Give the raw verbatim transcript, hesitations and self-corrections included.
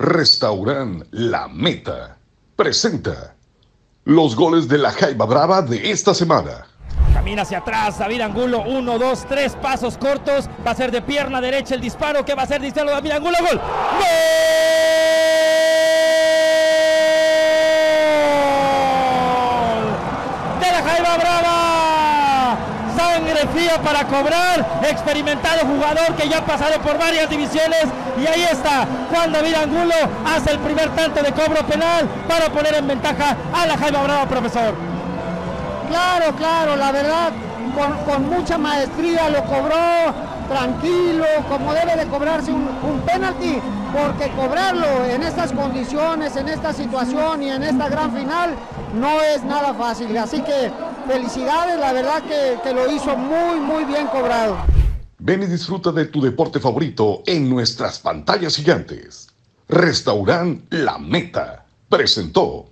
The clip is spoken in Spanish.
Restaurant La Meta presenta los goles de la Jaiba Brava de esta semana. Camina hacia atrás, David Angulo, uno, dos, tres pasos cortos, va a ser de pierna derecha el disparo, que va a ser disparo de David Angulo, ¡gol! ¡Gol! De la Jaiba Brava, sangre fría para cobrar, experimentado jugador que ya ha pasado por varias divisiones, y ahí está, Juan David Angulo hace el primer tanto de cobro penal para poner en ventaja a la Jaiba Brava, profesor. Claro, claro, la verdad, con, con mucha maestría lo cobró, tranquilo, como debe de cobrarse un, un penalti, porque cobrarlo en estas condiciones, en esta situación y en esta gran final, no es nada fácil. Así que felicidades, la verdad que, que lo hizo muy, muy bien cobrado. Ven y disfruta de tu deporte favorito en nuestras pantallas gigantes. Restaurant La Meta presentó.